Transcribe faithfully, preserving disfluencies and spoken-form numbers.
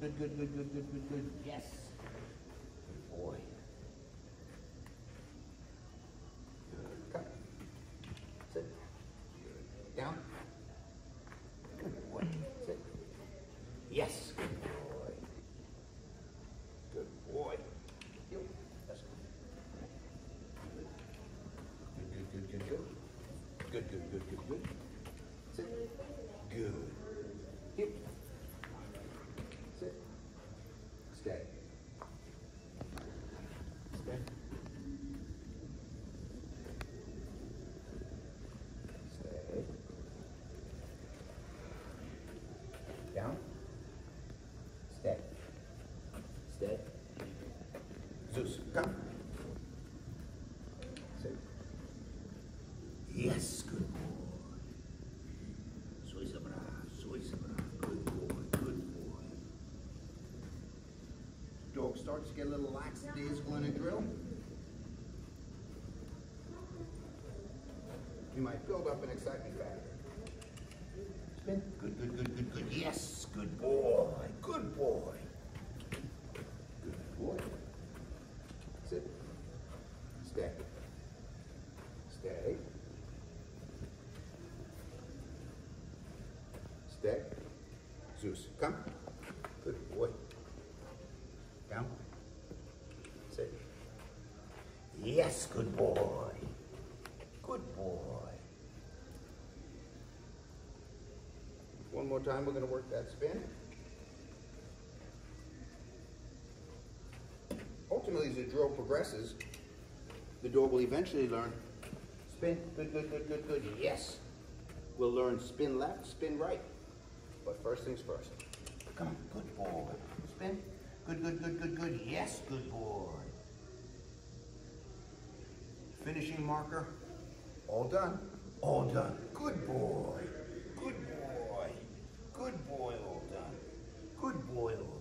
good, good, good, good, good, good, good. Yes. Good boy. Good. Come. Sit. Good. Down. Good boy. Sit. Yes. Good boy. Good boy. Yep. That's good. Good, good, good, good, good. Good, good, good, good, good. Sit. Good. Yep. Sit. Stay. Stay. Stay. Down. Stay. Stay. Zeus, come. Sit. Yes, good boy. Soy sabra, soy sabra. Good boy, good boy. Dog starts to get a little lax days going to drill. You might build up an excitement factor. Spin. Good, good, good, good, good. Yes, good boy, good boy. Good boy. Sit. Stay. Stay. Stay. Zeus, come. Good boy. Down. Sit. Yes, good boy. Good boy. One more time, we're going to work that spin. Ultimately, as the drill progresses, the dog will eventually learn spin, good, good, good, good, good, yes. We'll learn spin left, spin right. But first things first. Come on, good boy. Spin, good, good, good, good, good, yes, good boy. Finishing marker, all done, all done. Good boy, good boy, good boy, all done. Good boy, all